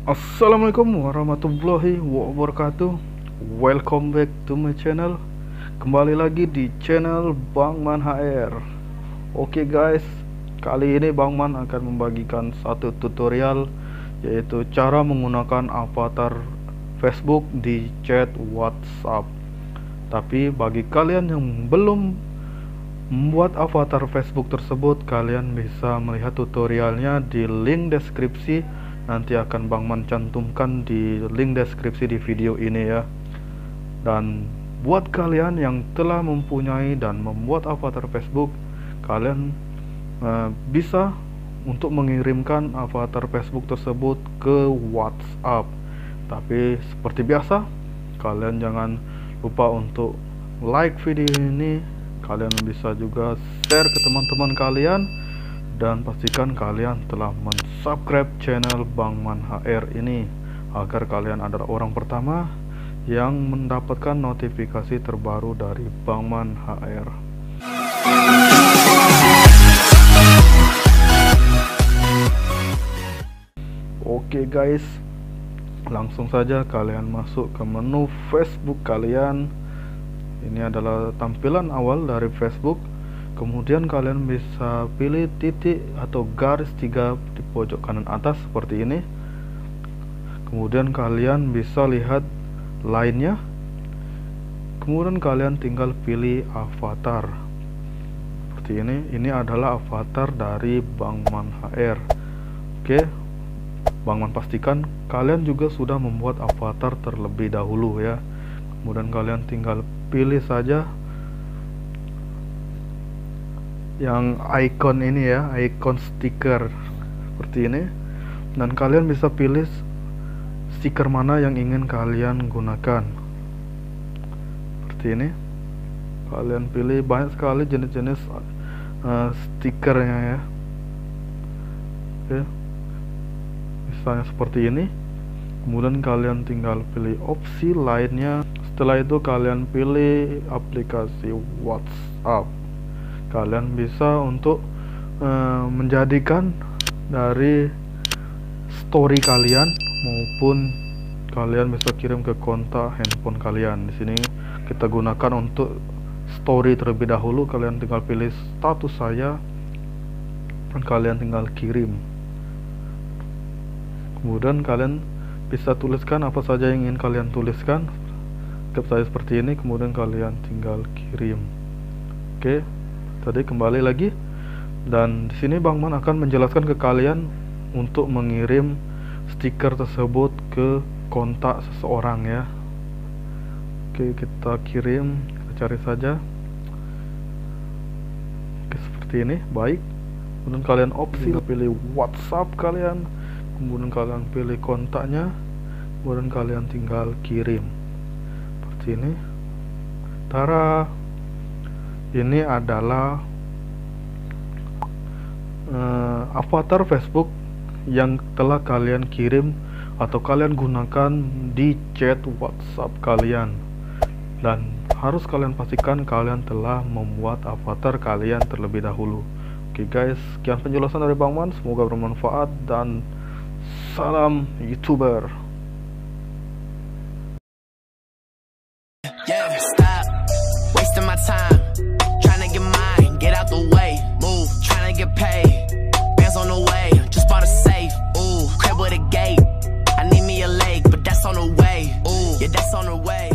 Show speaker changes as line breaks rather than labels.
Assalamualaikum warahmatullahi wabarakatuh. Welcome back to my channel. Kembali lagi di channel Bang Man HR. Oke guys, kali ini Bang Man akan membagikan satu tutorial, yaitu cara menggunakan avatar Facebook di chat WhatsApp. Tapi bagi kalian yang belum membuat avatar Facebook tersebut, kalian bisa melihat tutorialnya di link deskripsi. Nanti akan Bang Man cantumkan di link deskripsi di video ini ya. Dan buat kalian yang telah mempunyai dan membuat avatar Facebook, kalian bisa untuk mengirimkan avatar Facebook tersebut ke WhatsApp. Tapi seperti biasa, kalian jangan lupa untuk like video ini. Kalian bisa juga share ke teman-teman kalian, dan pastikan kalian telah mensubscribe channel Bang Man HR ini agar kalian adalah orang pertama yang mendapatkan notifikasi terbaru dari Bang Man HR. Oke guys, langsung saja kalian masuk ke menu Facebook kalian. Ini adalah tampilan awal dari Facebook. Kemudian kalian bisa pilih titik atau garis 3 di pojok kanan atas seperti ini. Kemudian kalian bisa lihat lainnya. Kemudian kalian tinggal pilih avatar seperti ini. Ini adalah avatar dari Bang Man HR. Oke, Bang Man pastikan kalian juga sudah membuat avatar terlebih dahulu ya. Kemudian kalian tinggal pilih saja yang icon ini ya, icon stiker seperti ini, dan kalian bisa pilih stiker mana yang ingin kalian gunakan seperti ini. Kalian pilih, banyak sekali jenis-jenis stikernya ya. Oke, misalnya seperti ini. Kemudian kalian tinggal pilih opsi lainnya. Setelah itu kalian pilih aplikasi WhatsApp. Kalian bisa untuk menjadikan dari story kalian, maupun kalian bisa kirim ke kontak handphone kalian. Di sini kita gunakan untuk story terlebih dahulu. Kalian tinggal pilih status saya dan kalian tinggal kirim. Kemudian kalian bisa tuliskan apa saja yang ingin kalian tuliskan. Saya seperti ini, kemudian kalian tinggal kirim. Oke. Tadi kembali lagi, dan di sini Bang Man akan menjelaskan ke kalian untuk mengirim stiker tersebut ke kontak seseorang ya. Oke, kita kirim, kita cari saja. Oke, seperti ini, baik. Kemudian kalian opsi pilih WhatsApp kalian, kemudian kalian pilih kontaknya, kemudian kalian tinggal kirim seperti ini. Tara, ini adalah avatar Facebook yang telah kalian kirim atau kalian gunakan di chat WhatsApp kalian, dan harus kalian pastikan kalian telah membuat avatar kalian terlebih dahulu. Oke guys, sekian penjelasan dari Bang Man, semoga bermanfaat dan salam YouTuber.
Yeah, stop wasting my time. Get mine, get out the way, move, tryna get paid. Bands on the way, just bought a safe. Ooh, crib with a gate. I need me a leg, but that's on the way. Ooh, yeah, that's on the way.